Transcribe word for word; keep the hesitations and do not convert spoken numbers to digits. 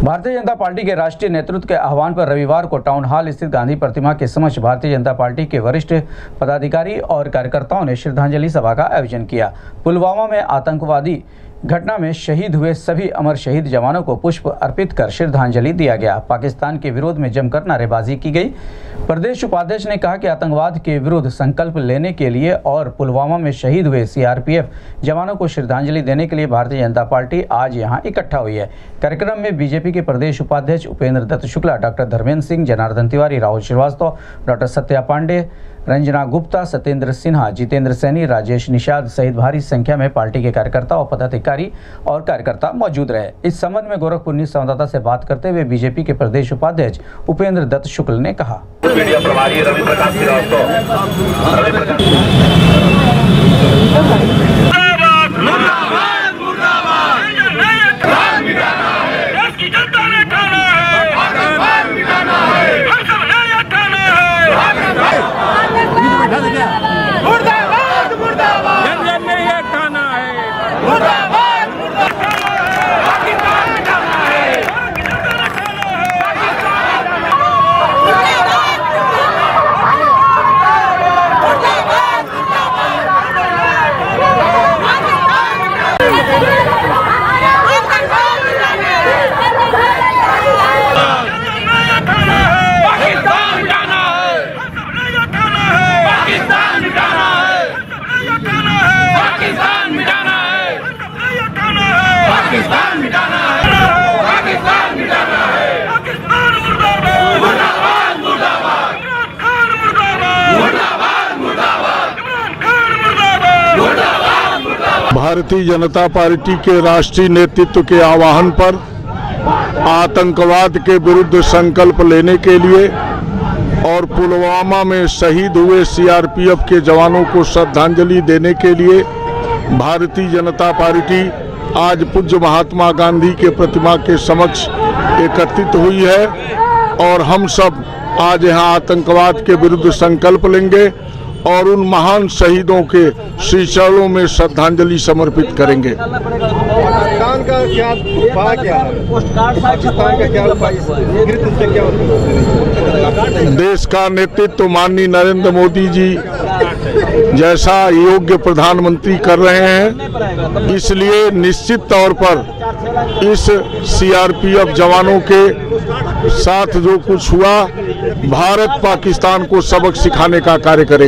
Bharatiya Janata party के राष्ट्रीय नेतृत्व के आह्वान पर रविवार को टाउन हॉल स्थित गांधी प्रतिमा के समक्ष भारतीय जनता पार्टी के वरिष्ठ पदाधिकारी और कार्यकर्ताओं ने श्रद्धांजलि सभा का आयोजन किया। पुलवामा में आतंकवादी घटना में शहीद हुए सभी अमर शहीद जवानों को पुष्प अर्पित कर श्रद्धांजलि दिया गया। पाकिस्तान के विरोध में जमकर नारेबाजी की गई। प्रदेश उपाध्यक्ष ने कहा कि आतंकवाद के विरुद्ध संकल्प लेने के लिए और पुलवामा में शहीद हुए सीआरपीएफ जवानों को श्रद्धांजलि देने के लिए भारतीय जनता पार्टी आज यहां इकट्ठा हुई है। कार्यक्रम में बीजेपी के प्रदेश उपाध्यक्ष उपेंद्र दत्त शुक्ला, डॉक्टर धर्मेंद्र सिंह, जनार्दन तिवारी, राहुल श्रीवास्तव, डॉक्टर सत्या पांडे, रंजना गुप्ता, सत्येंद्र सिन्हा, जितेंद्र सैनी, राजेश निषाद सहित भारी संख्या में पार्टी के कार्यकर्ता और पदाधिकारी और कार्यकर्ता मौजूद रहे। इस संबंध में गोरखपुर न्यूज संवाददाता से बात करते हुए बीजेपी के प्रदेश उपाध्यक्ष उपेंद्र दत्त शुक्ल ने कहा, मीडिया प्रभारी रवि प्रकाश पाकिस्तान मिटाना है, पाकिस्तान मिटाना है, पाकिस्तान मुर्दाबाद, मुर्दाबाद, मुर्दाबाद, मुर्दाबाद, मुर्दाबाद, मुर्दाबाद, मुर्दाबाद। भारतीय जनता पार्टी के राष्ट्रीय नेतृत्व के आह्वान पर आतंकवाद के विरुद्ध संकल्प लेने के लिए और पुलवामा में शहीद हुए सीआरपीएफ के जवानों को श्रद्धांजलि देने के लिए भारतीय जनता पार्टी आज पूज्य महात्मा गांधी के प्रतिमा के समक्ष एकत्रित हुई है और हम सब आज यहाँ आतंकवाद के विरुद्ध संकल्प लेंगे और उन महान शहीदों के श्री चरणों में श्रद्धांजलि समर्पित करेंगे। पाकिस्तान का क्या उपाय क्या है? पाकिस्तान का क्या उपाय से क्या होता? देश का नेतृत्व माननीय नरेंद्र मोदी जी जैसा योग्य प्रधानमंत्री कर रहे हैं, इसलिए निश्चित तौर पर इस सीआरपीएफ जवानों के साथ जो कुछ हुआ, भारत पाकिस्तान को सबक सिखाने का कार्य करेगा।